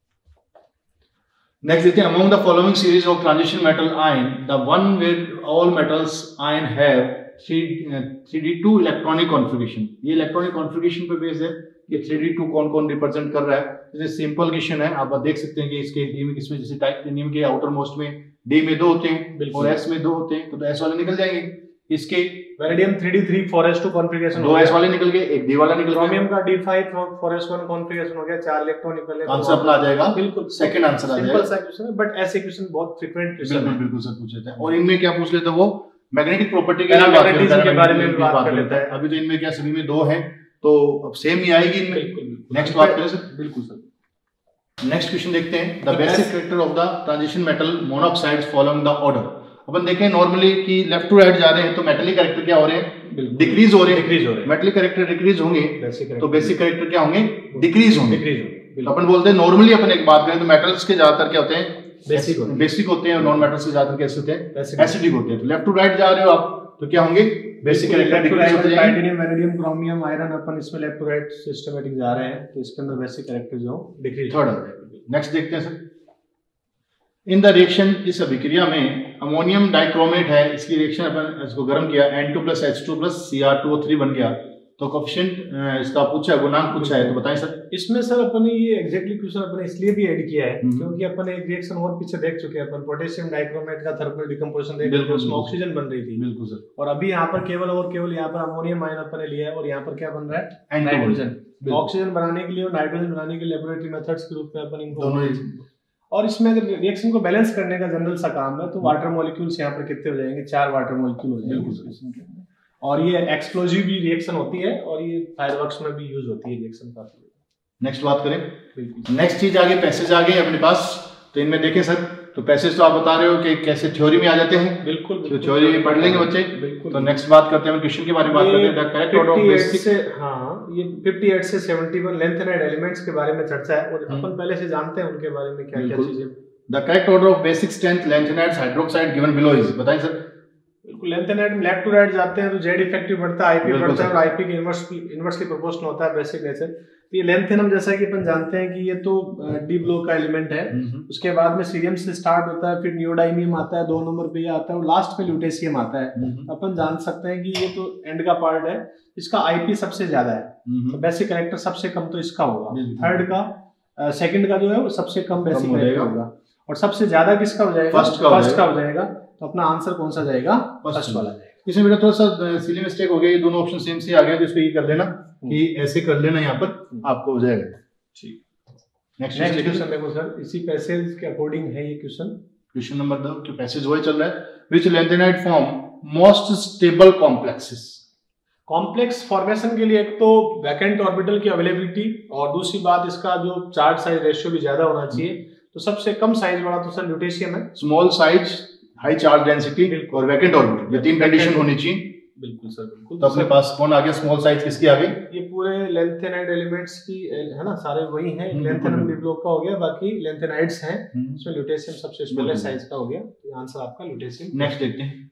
नेक्स्ट देखते हैं, among the following series of transition metal ion the one where all metals ion have three d two electronic configuration. ये इलेक्ट्रॉनिक कॉन्फ़िगरेशन पे बेस्ड है कि थ्री डी टू कौन कौन रिप्रेजेंट कर रहा है। जैसे सिंपल क्वेश्चन है, आप देख सकते हैं कि इसके डी में किसमें, जैसे टाइटेनियम के आउटर मोस्ट में डी में दो होते हैं और एस में दो होते हैं, तो एस वाले निकल जाएंगे। इसके vanadium three d three four S two configuration, दो एस वाले निकल गए, एक डी वाला निकल गया। क्रोमियम का d five four S one configuration हो गया, चार इलेक्ट्रॉन निकले, आंसर अपना आ जाएगा, बिल्कुल सेकंड आंसर आ जाएगा। सिंपल सा क्वेश्चन है, बट ऐसे क्वेश्चन बहुत फ्रीक्वेंट क्वेश्चन है, बिल्कुल सर पूछ लेते हैं। और इनमें क्या पूछ लेते हैं, वो मैग्नेटिक प्रॉपर्टी के बारे में बात कर लेता है। अभी तो इनमें क्या सभी में दो हैं, तो अब सेम ही आएगी इनमें। नेक्स्ट बात करें सर, बिल्कुल सर। नेक्स्ट क्वेश्चन देखते हैं, the basic character of the transition metal monoxides following the order. अपन देखें नॉर्मली कि लेफ्ट टू राइट जा रहे हैं तो मेटलिक कैरेक्टर क्या हो रहे हैं, डिक्रीज हो रहे हैं, डिक्रीज हो रहे हैं। मेटलिक कैरेक्टर डिक्रीज होंगे तो बेसिक कैरेक्टर क्या होंगे, डिक्रीज होंगे, डिक्रीज होंगे। तो अपन बोलते हैं नॉर्मली अपन एक बात करें तो मेटल्स के ज्यादातर क्या होते हैं, बेसिक होते हैं, बेसिक होते हैं, और नॉन मेटल्स के ज्यादातर कैसे होते हैं, एसिडिक होते हैं। तो लेफ्ट टू राइट जा रहे हो आप तो क्या होंगे, बेसिक कैरेक्टर डिक्रीज होते हैं। टाइटेनियम, वैनेडियम, क्रोमियम, आयरन, अपन इसमें लेफ्ट टू राइट सिस्टमैटिक जा रहे हैं, तो इसके अंदर बेसिक कैरेक्टर जो डिक्रीज थर्ड आ जाएगा। नेक्स्ट देखते हैं सर, इन द रिएक्शन, इस अभिक्रिया में अमोनियम डाइक्रोमेट है, इसकी रिएक्शन अपन इसको गर्म किया, N two plus H two plus C R two O three बन गया, तो कोएफिशिएंट इसका पूछा है, गुणांक पूछा है, तो बताएं सर। इसमें सर अपन ने ये एग्जैक्टली क्वेश्चन अपन ने इसलिए भी ऐड किया है क्योंकि अपन एक रिएक्शन और पीछे देख चुके हैं, अपन पोटेशियम डाइक्रोमेट का थर्मल डिकम्पोजिशन देख चुके हैं, उसमें ऑक्सीजन बन रही थी, बिल्कुल सर। और अभी यहाँ पर केवल और केवल यहाँ पर अमोनियम आयन अपन ने लिया है और यहाँ पर क्या बन रहा है, नाइट्रोजन। ऑक्सीजन बनाने के लिए और नाइट्रोजन बनाने के लिए लेबोरेटरी मेथड्स के रूप में अपन इनको दोनों, और इसमें अगर रिएक्शन को बैलेंस करने का जनरल सा काम है तो वाटर मॉलिक्यूल्स यहाँ पर कितने हो जाएंगे, चार वाटर मॉलिक्यूल हो जाएंगे। और ये एक्सप्लोजिव भी रिएक्शन होती है और ये फायरवर्क्स में भी यूज होती है रिएक्शन काफी। नेक्स्ट बात करें, नेक्स्ट चीज आ गई पैसेज आ गई अपने पास। तो इनमें देखें सर, तो पैसेज तो आप बता रहे हो कि कैसे थ्योरी में आ जाते हैं। बिल्कुल, तो थ्योरी पढ़ लेंगे बच्चे। तो नेक्स्ट बात करते हैं क्वेश्चन के बारे में बात करते हैं। The correct order of basic से हाँ ये अट्ठावन से इकहत्तर लेंथेनाइड एलिमेंट्स के बारे में चर्चा है और अपन पहले से जानते हैं उनके बारे में क्या क्या चीजें। The correct order of basic strength lanthanides hydroxide given below is, बताएं सर। बिल्कुल, लैंथेनाइड में लेफ्ट टू राइट जाते हैं तो जेड इफेक्टिव बढ़ता है, आईपी बढ़ता है और आईपी के इनवर्सली इनवर्सली प्रोपोर्शनल होता है बेसिक नेचर। ये लेंथेनम जैसा कि अपन जानते हैं कि ये तो डी ब्लॉक का एलिमेंट है। उसके बाद में सीरियम से स्टार्ट होता है, फिर नियोडाइमियम आता है, दो नंबर पे ये आता है और लास्ट में ल्यूटेशियम आता है। अपन जान सकते हैं कि ये तो एंड का पार्ट है, इसका आईपी सबसे ज्यादा है, तो बेसिक कैरेक्टर सबसे कम तो इसका होगा। थर्ड का सेकंड का जो है वो सबसे कम बेसिक कैरेक्टर होगा और सबसे ज्यादा किसका हो जाएगा? फर्स्ट का फर्स्ट का हो जाएगा। तो अपना आंसर कौन सा जाएगा? फर्स्ट वाला जाएगा। इसमें बेटा थोड़ा सा सिली मिस्टेक हो गया, ये दोनों ऑप्शन सेम से आ गए, तो इसको ये कर लेना कि ऐसे कर लेना, यहाँ पर आपको हो जाएगा। ठीक, नेक्स्ट नेक्स्ट क्वेश्चन देखो सर, इसी पैसेज के अकॉर्डिंग है ये क्वेश्चन। क्वेश्चन नंबर दो कि पैसेज वही चल रहा है। Which lanthanide form most stable complexes. Complex formation के लिए एक तो वैकेंट ऑर्बिटल की अवेलेबिलिटी और दूसरी बात इसका जो चार्ज साइज रेशियो भी ज्यादा होना चाहिए। तो सबसे कम साइज वाला तो सर ल्यूटेशियम है। Small size, high charge density और वैकेंट ऑर्बिटल, ये तीन कंडीशन होनी चाहिए। बिल्कुल सर, बिल्कुल। तो अपने पास कौन आ गया? स्मॉल साइज किसकी आ गई? ये पूरे लेंथेनाइड एलिमेंट्स की है ना, सारे वही हैं। लेंथेनम डी ब्लॉक का हो गया, बाकी लेंथेनाइड्स हैं, इसमें ल्यूटेशियम सबसे स्मॉलेस्ट साइज का हो गया। तो आंसर आपका ल्यूटेशियम। नेक्स्ट देखते हैं।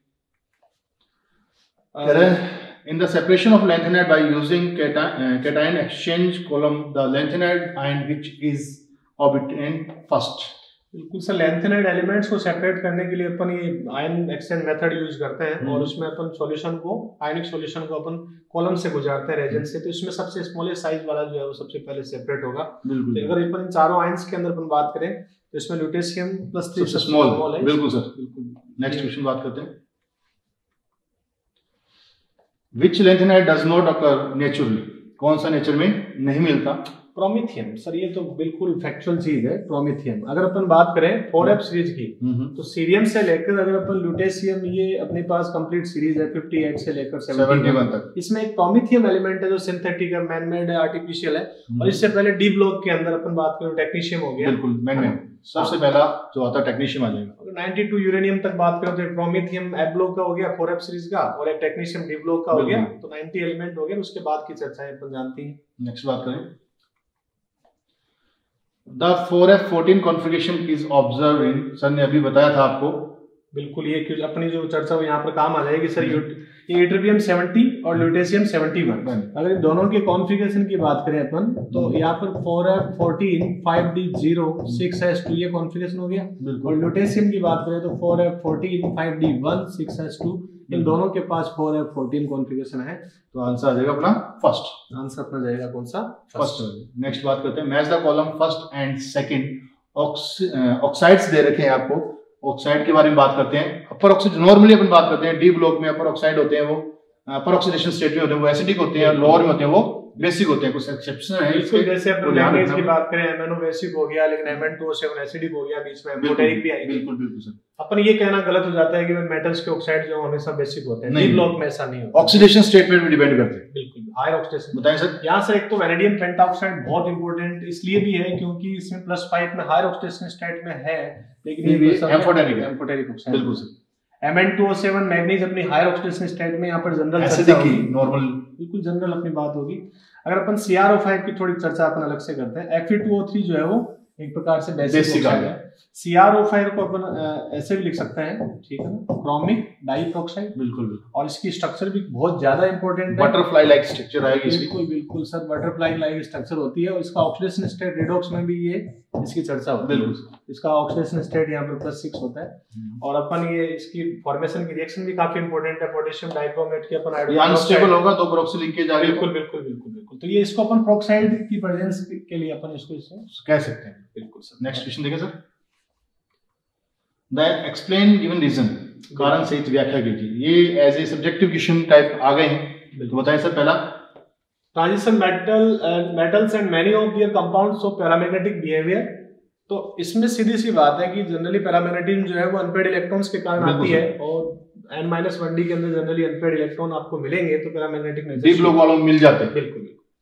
In the separation of lanthanide by using cation exchange column, the lanthanide ion which is obtained first. बिल्कुल सर, लैंथेनाइड एलिमेंट्स को सेपरेट करने के लिए अपन ये आयन एक्सचेंज मेथड यूज करते हैं और उसमें अपन सॉल्यूशन को, आयनिक सॉल्यूशन को अपन कॉलम से गुजारते हैं रेजेंट से। तो इसमें सबसे स्मॉलेस्ट साइज वाला जो है वो सबसे पहले सेपरेट होगा। तो अगर अपन इन चारों आयंस के अंदर अपन बात करें तो इसमें ल्यूटेशियम प्लस थ्री सबसे स्मॉल है। बिल्कुल सर, बिल्कुल। नेक्स्ट क्वेश्चन बात करते हैं। Which lanthanide does not occur naturally? कौन सा नेचर में नहीं मिलता? प्रोमिथियम सर, ये तो बिल्कुल फैक्चुअल चीज है। प्रोमिथियम अगर अपन बात करें फोर एफ सीरीज की, तो सीरियम से लेकर अगर अपन ल्यूटेशियम, ये अपने पास कंप्लीट सीरीज है अट्ठावन से लेकर इकहत्तर तक। इसमें एक प्रोमिथियम एलिमेंट है जो सिंथेटिक है, मैन मेड है, आर्टिफिशियल है। और इससे पहले डी ब्लॉक के अंदर अपन बात करें टेक्नीशियम हो गया। बिल्कुल, मैन मेड सबसे पहला जो आता है टेक्नीशियम आ जाएगा। अगर बानवे यूरेनियम तक बात करें तो एक प्रोमिथियम एफ ब्लॉक का हो गया, फोर एफ सीरीज का, और एक टेक्नीशियम डी ब्लॉक का हो गया। तो नब्बे एलिमेंट हो गया। उसके बाद की चर्चा है अपन जानती हैं। नेक्स्ट बात करें, The four f fourteen configuration is observed in, sir ने अभी बताया था आपको। बिल्कुल, ये अपनी जो चर्चा वो यहाँ पर काम आ जाएगी सर। ये यट्रियम सेवेंटी और ल्यूटेशियम सेवेंटी वन, अगर इन दोनों के कॉन्फ़िगरेशन की बात करें अपन तो यहाँ पर four f fourteen five d zero six s two ये कॉन्फ़िगरेशन हो गया। और ल्यूटेशियम की बात करें तो four f fourteen five d one six s two, इन दोनों के पास फोर एफ फोर्टीन कॉन्फ़िगरेशन है। तो आंसर आ जाएगा अपना फर्स्ट। आंसर अपना जाएगा कौन सा? फर्स्ट। नेक्स्ट बात करते हैं, match the column first and second. Oxides दे रखे हैं आपको, ऑक्साइड के बारे में बात करते हैं। अपर ऑक्साइड नॉर्मली अपन बात करते हैं, डी ब्लॉक में अपर ऑक्साइड होते हैं, वो अपर ऑक्सीडेशन स्टेट में होते हैं, वो एसिडिक होते हैं। लोअर में होते हैं वो बेसिक होते हैं। कुछ एक्सेप्शन है इसके, जैसे अपन मैंगनीज की बात करें एम एन ओ बेसिक हो गया, लेकिन M N two O seven acidic हो गया, बीच में एम्फोटेरिक भी आएगी। बिल्कुल बिल्कुल सर। अपन ये कहना गलत हो जाता है कि मेटल्स के ऑक्साइड जो हमेशा बेसिक होते हैं, डी ब्लॉक में ऐसा नहीं होता। ऑक्सीडेशन स्टेट में भी डिपेंड करते हैं। बिल्कुल, हायर ऑक्सीडेशन। बताएं सर। यहाँ से एक तो वैनेडियम पेंटाऑक्साइड बहुत इंपॉर्टेंट इसलिए भी है क्योंकि इसमें प्लस फाइव में हायर ऑक्सीडेशन स्टेट में है, लेकिन ये एम्फोटेरिक है। Amphoteric oxide. बिल्कुल sir. M N two O seven manganese अपनी हायर ऑक्सीडेशन स्टेट में यहाँ पर जनरल एसिडिक की नॉर्मल, बिल्कुल जनरल अपनी बात होगी। अगर अपन सी आर ओ फाइव की थोड़ी चर्चा अपन अलग से करते हैं, F E two O three जो है वो एक प्रकार से बेसिक ऑक्साइड है। सी आर ओ फाइव को अपन ऐसे भी लिख सकते हैं, ठीक है ना, क्रोमिक डाइऑक्साइड। बिल्कुल। और इसकी स्ट्रक्चर भी बहुत ज्यादा इंपॉर्टेंट है, बटरफ्लाई लाइक स्ट्रक्चर आएगी इसकी। बिल्कुल बिल्कुल सर, बटरफ्लाई लाइक स्ट्रक्चर होती है। और इसका ऑक्सीडेशन स्टेट रिडॉक्स में भी ये इसकी चर्चा होती है। इसका ऑक्सीडेशन स्टेट यहाँ पर प्लस सिक्स होता है। और अपन ये इसकी फॉर्मेशन की रिएक्शन भी काफी इंपॉर्टेंट है। पोटेशियम डाइक्रोमेट की अपन अनस्टेबल होगा तो पेरोक्सी लिंकेज आ गई। बिल्कुल बिल्कुल बिल्कुल बिल्कुल। तो ये इसको अपन पेरोक्साइड की प्रेजेंस के लिए अपन इसको कह सकते हैं। बिल्कुल सर। नेक्स्ट क्वेश्चन देखें sir. The explain given reason, कारण सहित व्याख्या कीजिए। ये as a subjective question type आ गए हैं, तो बताएं सर। पहला, transition metal metals and many of their compounds of paramagnetic behaviour. तो इसमें सीधी सी बात है कि जनरली पैरामैग्नेटिज्म जो है वो अनपेड इलेक्ट्रॉन्स के कारण आती है, और एन माइनस वन डी के अंदर जनरली अनपेड इलेक्ट्रॉन आपको मिलेंगे, तो पैरामैग्नेटिक नेचर डी ब्लॉक वालों में मिल जाते हैं। बिल्कुल।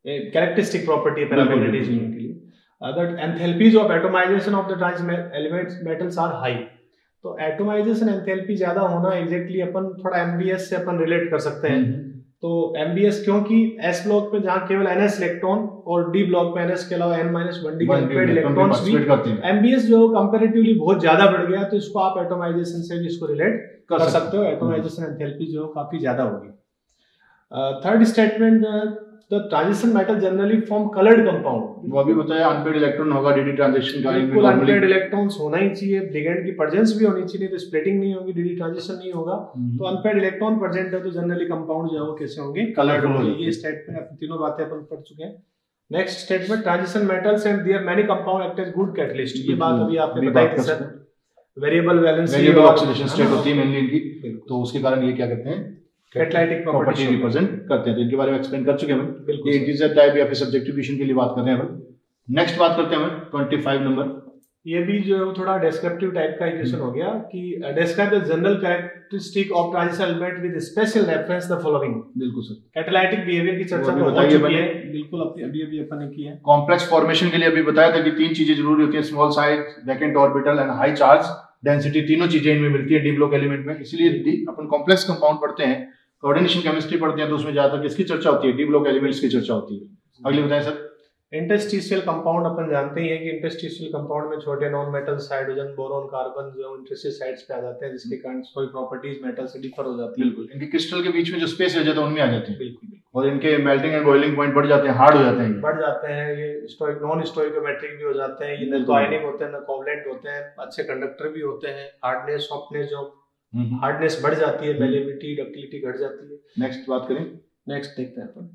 कैरेक्टरिस्टिक प्रॉपर्टी है पैरामैग्नेटिज्म के लिए। Other enthalpies of atomization of the trans elements metals are high. तो एटोमाइजेशन एंथैल्पी ज्यादा होना एग्जैक्टली अपन थोड़ा एमबीएस से अपन रिलेट कर सकते हैं। तो एमबीएस क्योंकि एस ब्लॉक पे जहाँ केवल एनएस इलेक्ट्रॉन और डी ब्लॉक पे एनएस के अलावा एन माइनस वन डी के इलेक्ट्रॉन्स भी, एमबीएस जो कंपैरेटिवली बहुत ज्यादा बढ़ गया, तो इसको आप एटोमाइजेशन से भी इसको रिलेट कर, कर सकते हो। एटोमाइजेशन एंथैल्पी जो काफी ज्यादा होगी। Third statement, the transition metal generally form coloured compound. वो अभी बताया अनपेड इलेक्ट्रॉन होगा डीडी ट्रांजिशन का, बिल्कुल अनपेड इलेक्ट्रॉन्स होना ही चाहिए, लिगेंड की प्रेजेंस भी होनी चाहिए, तो स्प्लिटिंग नहीं होगी, डीडी ट्रांजिशन नहीं होगा। तो अनपेड इलेक्ट्रॉन प्रेजेंट है तो जनरली कंपाउंड जो है वो कैसे होंगे, कलर्ड होंगे। ये स्टेटमेंट अपन तीनों बातें अपन पढ़ चुके हैं। Next statement, transition metals and their many compound act as good catalyst. ये बात अभी आपने बताई थी sir, variable valency variable oxidation state होती है मेनली इनकी, तो उसके कारण ये क्या करते हैं, कैटालिटिक प्रॉपर्टी रिप्रेजेंट करते हैं। तो इनके बारे में एक्सप्लेन कर चुके हैं। ये इंटीजर टाइप या फिर सब्जेक्टिविशन के लिए बात कर रहे हैं। नेक्स्ट बात करते हैं पच्चीस नंबर। ये भी जो है वो थोड़ा डिस्क्रिप्टिव टाइप का इक्वेशन हो गया कि describe the general characteristic of transition element with special reference the following. बिल्कुल सर, कैटालिटिक बिहेवियर की चर्चा तो हो चुकी है, बिल्कुल अभी अभी अभी अपन ने की है। कॉम्प्लेक्स फॉर्मेशन के लिए अभी बताया था कि तीन चीजें जरूरी होती है, small size, vacant orbital and high charge density, तीनों चीजें इनमें मिलती है डी ब्लॉक एलिमेंट में। इसलिए अपन कॉम्प्लेक्स कंपाउंड पढ़ते हैं, कोऑर्डिनेशन केमिस्ट्री पढ़ते हैं, तो उसमें ज्यादातर किसकी चर्चा होती है, डी ब्लॉक एलिमेंट्स की चर्चा होती है। अगले बताएं सर। इंटरस्टिशियल कंपाउंड अपन जानते ही हैं कि इंटरस्टिशियल कंपाउंड में छोटे non metals, hydrogen, boron, carbon जो इंटरस्टिशियल साइड्स पे आ जाते हैं, जिसके कारण कोई प्रॉपर्टीज मेटल से डिफर हो जाती है। बिल्कुल, इनके क्रिस्टल के बीच में जो स्पेस रह जाता है उनमें आ जाते हैं। बिल्कुल, और इनके मेल्टिंग एंड बॉइलिंग पॉइंट बढ़ जाते हैं, हार्ड हो जाते हैं, बढ़ जाते हैं। ये स्टोइक नॉन स्टोइकोमेट्रिक भी हो जाते हैं, ये न तो आयनिक होते हैं न कोवलेंट होते हैं, अच्छे कंडक्टर भी होते हैं। हार्डनेस, सॉफ्टनेस, जो हार्डनेस बढ़ जाती है, मेलेबिलिटी, डक्टिलिटी घट जाती है। नेक्स्ट बात करें, नेक्स्ट देखते हैं अपन।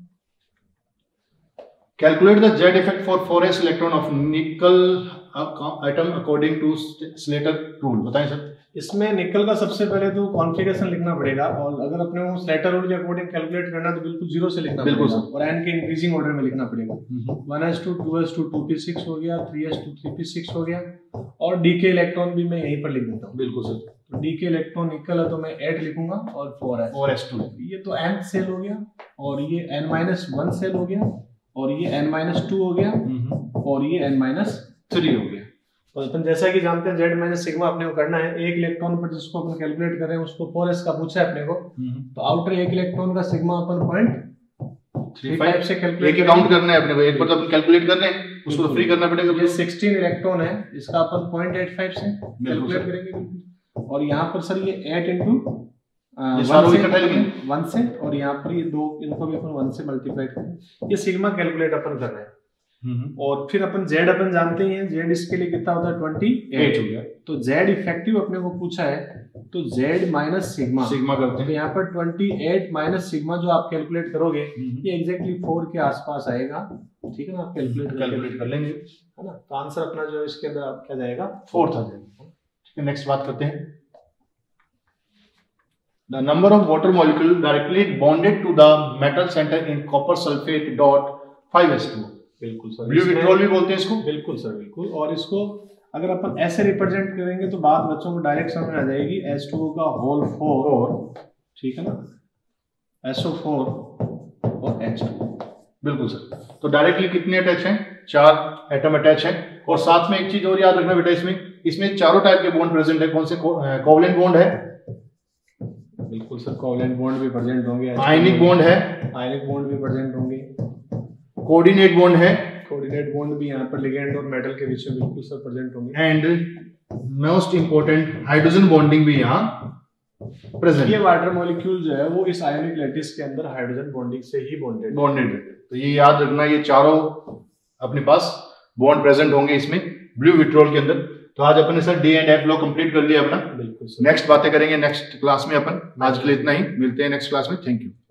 Calculate the Z effect for four s electron of nickel atom according to Slater rule. बताएं सर। इसमें निकल का सबसे पहले तो कॉन्फ़िगरेशन लिखना पड़ेगा, और अगर अपने को स्लेटर रूल के अकॉर्डिंग कैलकुलेट करना तो बिल्कुल जीरो से लिखना बिल्कुल पड़ेगा, और एन के इंक्रीजिंग ऑर्डर में लिखना पड़ेगा। One s two two S two two p six हो गया, three s two three p six हो गया, और डी के इलेक्ट्रॉन भी मैं यहीं पर लिख देता हूँ। बिल्कुल सर, तो डी के इलेक्ट्रॉन निकल है तो मैं एट लिखूंगा, और four s four S two, ये तो एन सेल हो गया, और ये एन माइनस वन सेल हो गया, और ये एन माइनस टू हो गया, और ये एन माइनस थ्री हो गया। तो अपन जैसा कि जानते हैं जेड माइनस सिग्मा अपने को करना है, एक इलेक्ट्रॉन पर जिसको अपन कैलकुलेट कर रहे हैं उसको फोर एस का पूछा है अपने को, तो आउटर एक इलेक्ट्रॉन का सिग्मा अपन पॉइंट थ्री फाइव से कैलकुलेट काउंट करना है अपने को। एक बार तो अपन कैलकुलेट कर रहे हैं, उसको तो फ्री करना पड़ेगा। ये सिक्सटीन इलेक्ट्रॉन है, इसका अपन पॉइंट एट फाइव से कैलकुलेट करेंगे, और यहाँ पर सर ये एट इंटू वन से, और यहाँ पर ये दो, इनको भी अपन वन से मल्टीप्लाई करें। ये सिग्मा कैलकुलेट अपन कर रहे हैं। और फिर अपन जेड अपन जानते ही हैं, जेड इसके लिए कितना होता है, ट्वेंटी एट हो गया। तो जेड इफेक्टिव अपने को पूछा है, तो जेड माइनस सिग्मा सिग्मा करते हैं। तो यहाँ पर ट्वेंटी एट माइनस सिग्मा जो आप कैलकुलेट करोगे ये एग्जैक्टली फोर के आसपास आएगा। ठीक है ना, आप कैलकुलेट कैलकुलेट कर लेंगे, है ना। तो आंसर अपना जो है इसके अंदर आप क्या जाएगा, फोर्थ आ जाएगा। ठीक है, नेक्स्ट बात करते हैं। The number of water molecule directly bonded to the metal center in copper sulfate dot five s two. बिल्कुल सर, ब्लू विट्रोल भी बोलते हैं इसको। बिल्कुल सर, बिल्कुल। और इसको अगर अपन ऐसे रिप्रेजेंट करेंगे तो बात बच्चों को डायरेक्ट समझ में आ जाएगी, एस टू ओ का होल फोर, ठीक है ना, एस ओ फोर और एच टू। बिल्कुल सर। तो डायरेक्टली कितने अटैच हैं, चार एटम अटैच हैं। और साथ में एक चीज और याद रखना बेटा, इसमें इसमें चारों टाइप के बॉन्ड प्रेजेंट है। कौन से, कोवलेंट बॉन्ड है, बिल्कुल सर, कोवलेंट बॉन्ड भी प्रेजेंट होंगे, आयनिक बॉन्ड है, आयनिक बॉन्ड भी प्रेजेंट होंगे, कोऑर्डिनेट बॉन्ड है, कोऑर्डिनेट बॉन्ड भी यहाँ पर लिगेंड और मेटल के बीच में बिल्कुल सर प्रेजेंट होंगे, and most important hydrogen bonding भी यहाँ प्रेजेंट। ये वाटर मॉलिक्यूल जो है वो इस आयनिक लैटिस के अंदर हाइड्रोजन बॉन्डिंग से ही बॉन्डेड बॉन्डेड है। तो ये याद रखना, ये चारों अपने पास बॉन्ड प्रेजेंट होंगे इसमें ब्लू विट्रोल के अंदर। तो आज अपन ने sir d and f law complete कर लिया अपना। बिल्कुल। नेक्स्ट बातें करेंगे नेक्स्ट क्लास में अपन। आज के लिए इतना ही, मिलते हैं नेक्स्ट क्लास में। Thank you.